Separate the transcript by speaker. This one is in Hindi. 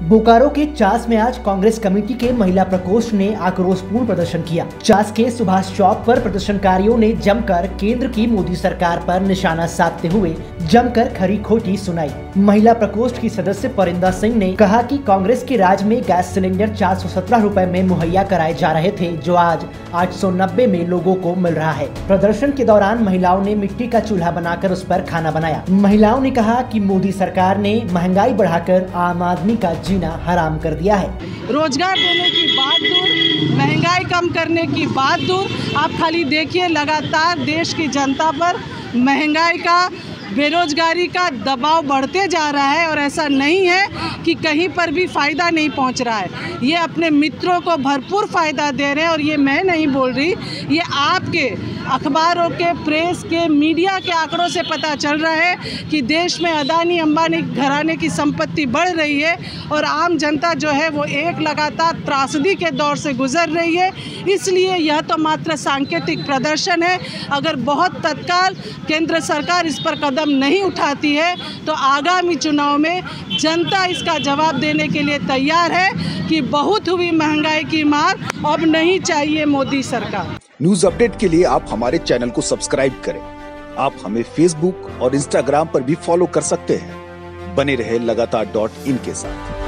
Speaker 1: बोकारो के चास में आज कांग्रेस कमेटी के महिला प्रकोष्ठ ने आक्रोशपूर्ण प्रदर्शन किया। चास के सुभाष चौक पर प्रदर्शनकारियों ने जमकर केंद्र की मोदी सरकार पर निशाना साधते हुए जमकर खरी खोटी सुनाई। महिला प्रकोष्ठ की सदस्य परिंदा सिंह ने कहा कि कांग्रेस के राज में गैस सिलेंडर 417 रुपए में मुहैया कराए जा रहे थे, जो आज 890 में लोगों को मिल रहा है। प्रदर्शन के दौरान महिलाओं ने मिट्टी का चूल्हा बनाकर उस पर खाना बनाया। महिलाओं ने कहा कि मोदी सरकार ने महंगाई बढ़ाकर आम आदमी का जीना हराम कर दिया है।
Speaker 2: रोजगार देने की बात दूर, महंगाई कम करने की बात दूर, आप खाली देखिए लगातार देश की जनता पर महंगाई का, बेरोजगारी का दबाव बढ़ते जा रहा है। और ऐसा नहीं है कि कहीं पर भी फ़ायदा नहीं पहुंच रहा है। ये अपने मित्रों को भरपूर फ़ायदा दे रहे हैं। और ये मैं नहीं बोल रही, ये आपके अखबारों के, प्रेस के, मीडिया के आंकड़ों से पता चल रहा है कि देश में अदानी अंबानी घराने की संपत्ति बढ़ रही है और आम जनता जो है वो एक लगातार त्रासदी के दौर से गुजर रही है। इसलिए यह तो मात्र सांकेतिक प्रदर्शन है। अगर बहुत तत्काल केंद्र सरकार इस पर कदम नहीं उठाती है तो आगामी चुनाव में जनता इसका जवाब देने के लिए तैयार है कि बहुत हुई महंगाई की मार, अब नहीं चाहिए मोदी सरकार।
Speaker 3: न्यूज अपडेट के लिए आप हमारे चैनल को सब्सक्राइब करें। आप हमें फेसबुक और इंस्टाग्राम पर भी फॉलो कर सकते हैं। बने रहे लगातार .in के साथ।